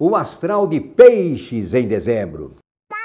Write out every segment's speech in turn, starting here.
o astral de Peixes em dezembro.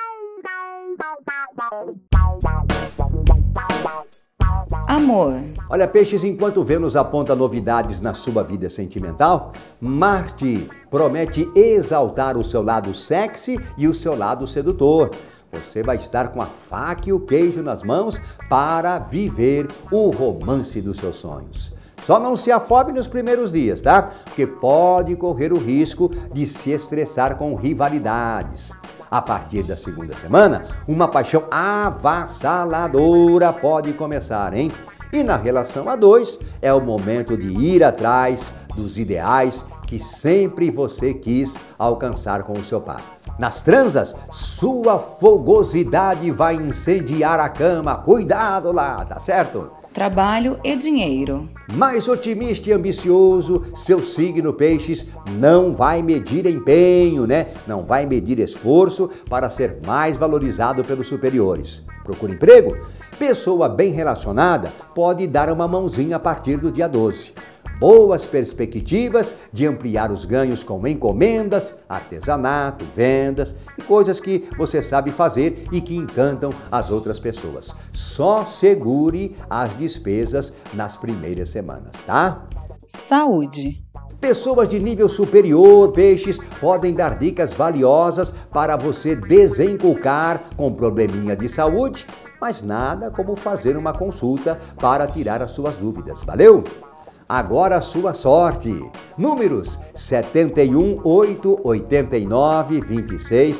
Amor. Olha, Peixes, enquanto Vênus aponta novidades na sua vida sentimental, Marte promete exaltar o seu lado sexy e o seu lado sedutor. Você vai estar com a faca e o queijo nas mãos para viver o romance dos seus sonhos. Só não se afobe nos primeiros dias, tá? Porque pode correr o risco de se estressar com rivalidades. A partir da segunda semana, uma paixão avassaladora pode começar, hein? E na relação a dois, é o momento de ir atrás dos ideais que sempre você quis alcançar com o seu par. Nas transas, sua fogosidade vai incendiar a cama. Cuidado lá, tá certo? Trabalho e dinheiro. Mais otimista e ambicioso, seu signo Peixes não vai medir empenho, né? Não vai medir esforço para ser mais valorizado pelos superiores. Procura emprego? Pessoa bem relacionada pode dar uma mãozinha a partir do dia 12. Boas perspectivas de ampliar os ganhos com encomendas, artesanato, vendas e coisas que você sabe fazer e que encantam as outras pessoas. Só segure as despesas nas primeiras semanas, tá? Saúde. Pessoas de nível superior, Peixes, podem dar dicas valiosas para você desencucar com probleminha de saúde, mas nada como fazer uma consulta para tirar as suas dúvidas. Valeu? Agora a sua sorte. Números 71, 8, 89, 26,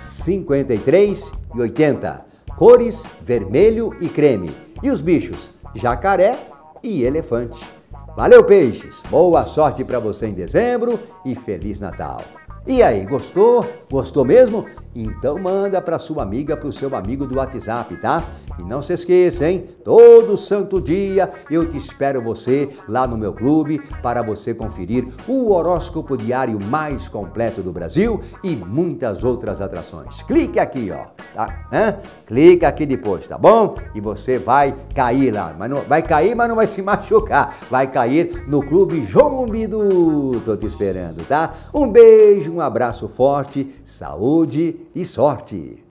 53 e 80. Cores vermelho e creme. E os bichos? Jacaré e elefante. Valeu, Peixes! Boa sorte para você em dezembro e Feliz Natal! E aí, gostou? Gostou mesmo? Então manda para sua amiga, para o seu amigo do WhatsApp, tá? E não se esqueça, hein? Todo santo dia eu te espero você lá no meu clube para você conferir o horóscopo diário mais completo do Brasil e muitas outras atrações. Clique aqui, ó, tá? Clica aqui depois, tá bom? E você vai cair lá, mas não vai cair, mas não vai se machucar. Vai cair no clube João Bidu. Tô te esperando, tá? Um beijo, um abraço forte, saúde e sorte.